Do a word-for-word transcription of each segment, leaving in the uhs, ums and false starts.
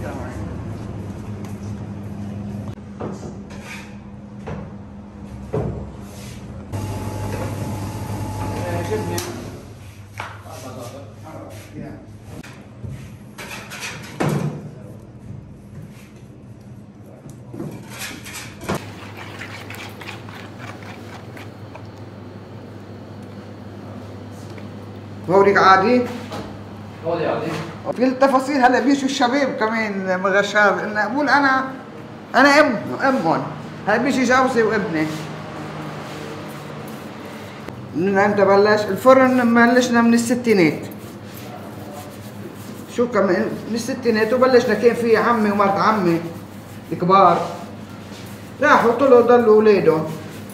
هوريك عادي؟ هوري عادي. في التفاصيل هلا بيجوا الشباب كمان مغشاب انه اقول انا انا ام امهم هلا بيجي جوزي وابني. من امتى بلش؟ الفرن بلشنا من الستينات. شو كمان من الستينات وبلشنا كان في عمي ومرت عمي الكبار راحوا طلعوا ضلوا اولادهم.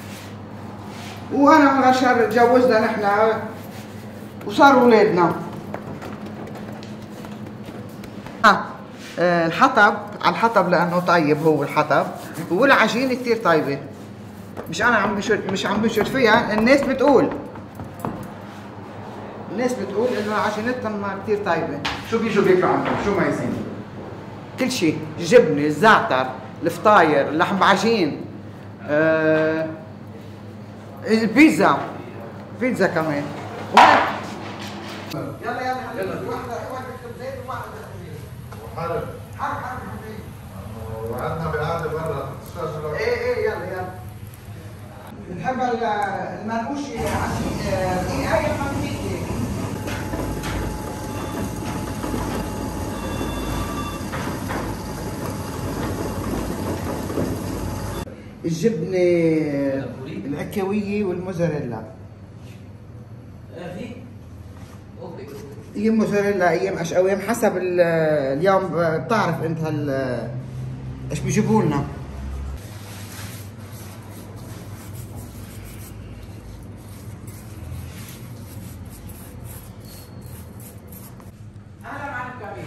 وانا مغشاب تجوزنا نحن وصاروا اولادنا. آه. آه الحطب على الحطب لانه طيب هو الحطب والعجينه كثير طيبه. مش انا عم بشر مش عم بشر فيها، الناس بتقول الناس بتقول انه عجينتهم كثير طيبه. شو بيجوا بياكلوا عندكم؟ شو مايزين؟ كل شيء، الجبنه، الزعتر، الفطاير، اللحم بعجين، آه البيتزا، بيتزا كمان. يلا يلا يلا واحدة واحدة خبزات وواحدة وحرب حرب حرب حبيبي. وعدنا بالقعدة برا ايه ايه يلا يلا. بنحب المنقوشة ايه هاي الخمسية. الجبنة العكاوية والموزاريلا. ايام موزاريلا ايام اشقويم حسب اليوم. بتعرف انت هال ايش بيجيبوا لنا. اهلا معلم كبير.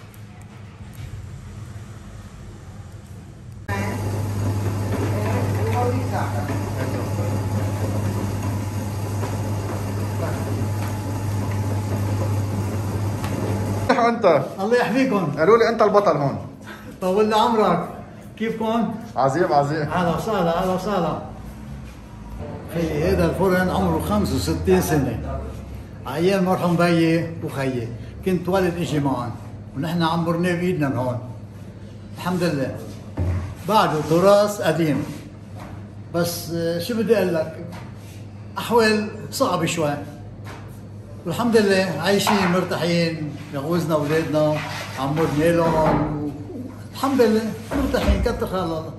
انت الله يحميكم. قالوا لي انت البطل هون. طولنا عمرك. كيفكم؟ عظيم عظيم. اهلا وسهلا اهلا وسهلا. خيي هذا الفرن عمره خمسة وستين سنه. عيال مرحوم بيي وخيي، كنت ولد اجي معهم ونحن عمرناه بايدنا من هون. الحمد لله. بعده تراث قديم. بس شو بدي اقول لك؟ احوال صعبه شوي. والحمد لله عايشين مرتاحين، جوزنا اولادنا، عمرنا لهم، الحمد لله مرتاحين كتر خير الله.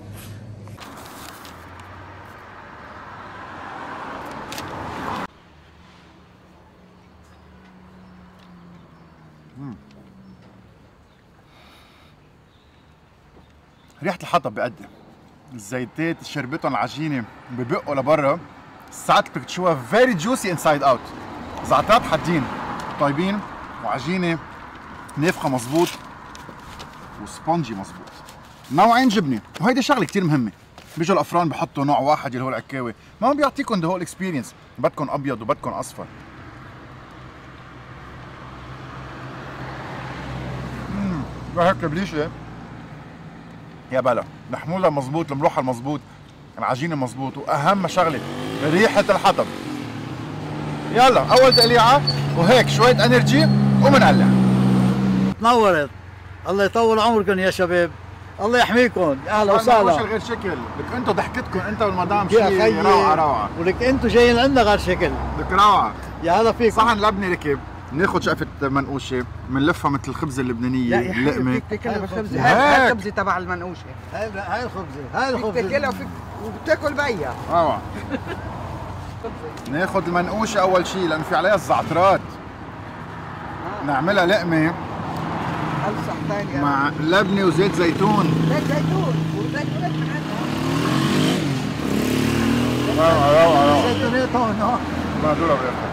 ريحة الحطب بقدم، الزيتات شربتهم العجينة ببقوا لبرا، ساعات بدك تشوفها فيري جوسي انسايد اوت. زعترات حادين طيبين وعجينة نافخة مظبوط وسبونجي مظبوط. نوعين جبنة، وهيدي شغلة كثير مهمة. بيجوا الافران بحطوا نوع واحد اللي هو العكاوي، ما بيعطيكم ذا هول اكسبيرينس، بدكم ابيض وبدكم اصفر. امم هيك بليشة يا بلا، محمولها مظبوط، المروحة المظبوط، العجينة مظبوط، واهم شغلة ريحة الحطب. يلا اول تقليعة وهيك شوية انرجي وبنقلع. تنورت. الله يطول عمركم يا شباب. الله يحميكم. اهلا وسهلا. مش غير شكل، لك انتم ضحكتكم انت والمدام شيء روعة روعة. ولك انتم جايين عندنا غير شكل. لك روعة. يا هلا فيكم. صحن لبنة ركب، ناخذ شقفة منقوشة، بنلفها مثل الخبزة اللبنانية، لا يا حبيبي اللقمة. فيك تاكلها بالخبزة، هاي الخبزة تبع المنقوشة. هاي هاي الخبزة، هاي الخبزة. فيك تاكلها وفيك وبتاكل بيها. روعة. ناخذ المنقوشة أول شيء لأنه في عليها الزعترات. نعملها لقمة مع لبنة وزيت زيتون. زيت زيتون وزيتونات من عندها. روعة روعة روعة. زيتونات هون اه. ما دول